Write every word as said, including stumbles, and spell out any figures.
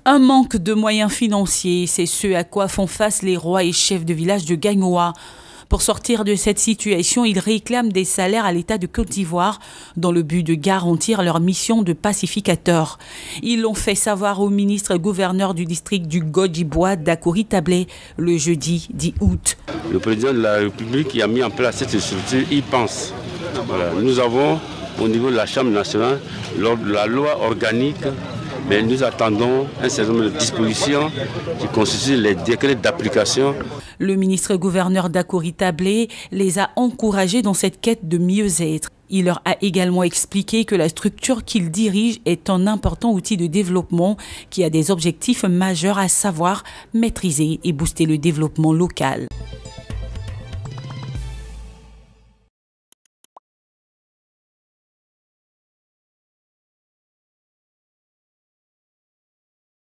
Un manque de moyens financiers, c'est ce à quoi font face les rois et chefs de village de Gagnoa. Pour sortir de cette situation, ils réclament des salaires à l'État de Côte d'Ivoire dans le but de garantir leur mission de pacificateur. Ils l'ont fait savoir au ministre gouverneur du district du Godjibois, Dakori Tablé, le jeudi dix août. Le président de la République qui a mis en place cette structure, il pense. Voilà. Nous avons au niveau de la Chambre nationale, lors de la loi organique, mais nous attendons un certain nombre de dispositions qui constituent les décrets d'application. Le ministre gouverneur Dakori Tablé les a encouragés dans cette quête de mieux-être. Il leur a également expliqué que la structure qu'il dirige est un important outil de développement qui a des objectifs majeurs, à savoir maîtriser et booster le développement local.